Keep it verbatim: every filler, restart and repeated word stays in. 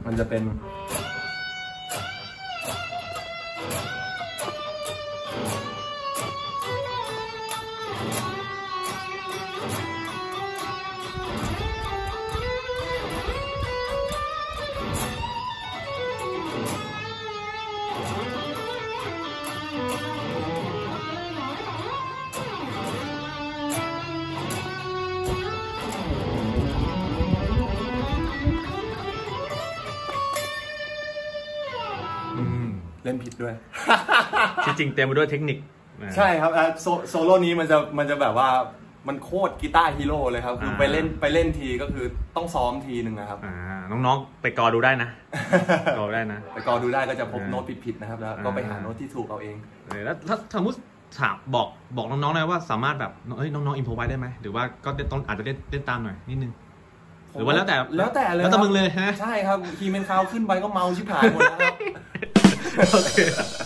มันจะเป็นเล่นผิดด้วยจริงๆเต็มไปด้วยเทคนิคใช่ครับโซโซโล่นี้มันจะมันจะแบบว่ามันโคตรกีตาร์ฮีโร่เลยครับคือไปเล่นไปเล่นทีก็คือต้องซ้อมทีหนึ่งนะครับน้องๆไปกอดูได้นะกอได้นะไปกอดูได้ก็จะพบโน้ตผิดๆนะครับแล้วก็ไปหาโน้ตที่ถูกเอาเองแล้วถ้าสมมติถามบอกบอกน้องๆนะว่าสามารถแบบเฮ้ยน้องๆอินโฟไว้ได้ไหมหรือว่าก็ต้องอาจจะเล่นเล่นตามหน่อยนิดนึงหรือว่าแล้วแต่แล้วแต่เลยแล้วแต่มึงเลยฮะใช่ครับคีย์เมนคาวขึ้นไปก็เมาชิบหายหมดแล้วครับ